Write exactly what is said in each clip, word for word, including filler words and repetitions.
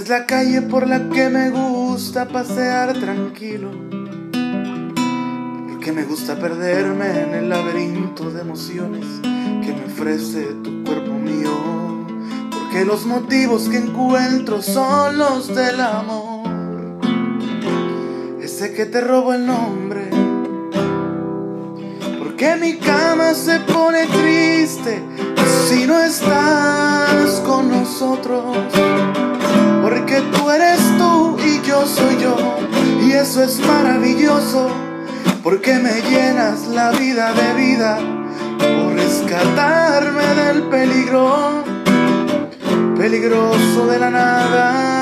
Es la calle por la que me gusta pasear tranquilo, porque me gusta perderme en el laberinto de emociones que me ofrece tu cuerpo mío, porque los motivos que encuentro son los del amor. Ese que te robo el nombre, porque mi cama se pone triste si no estás con nosotros, porque tú eres tú y yo soy yo, y eso es maravilloso, porque me llenas la vida de vida por rescatarme del peligro peligroso de la nada.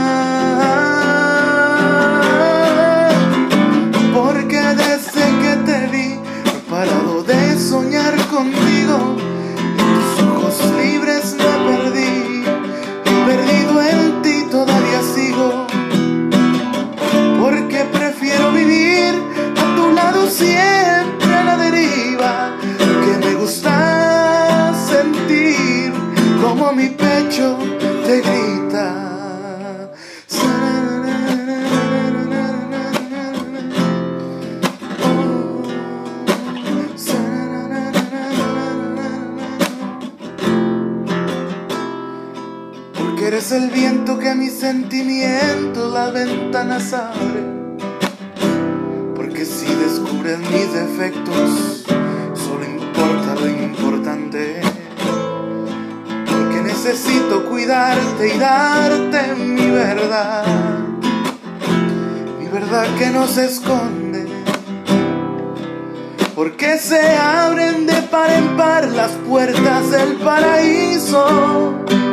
Porque desde que te vi no he parado de soñar contigo, en tus ojos libres me perdí, y perdido en ti todavía sigo, porque prefiero vivir a tu lado siempre a la deriva, que me gusta sentir como mi pecho te grita. Porque eres el viento que a mis sentimientos las ventanas abre, porque si descubres mis defectos solo importa lo importante, porque necesito cuidarte y darte mi verdad, mi verdad que no se esconde, porque se abren de par en par las puertas del paraíso.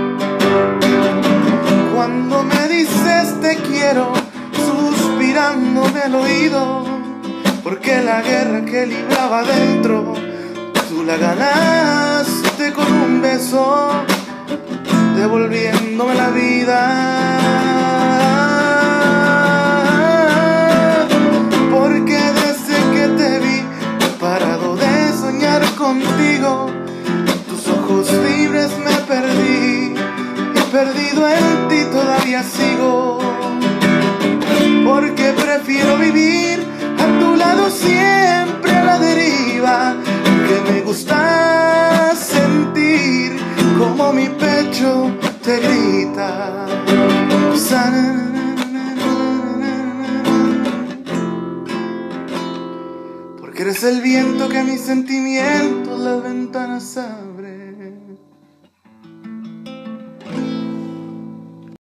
Cuando me dices te quiero, suspirándome al oído, porque la guerra que libraba dentro, tú la ganaste con un beso, devolviéndome la vida. Porque desde que te vi no he parado de soñar contigo, en tus ojos libres me perdí, perdido en ti todavía sigo, porque prefiero vivir a tu lado siempre a la deriva, que me gusta sentir como mi pecho te grita. Porque eres el viento que a mis sentimientos las ventanas abre.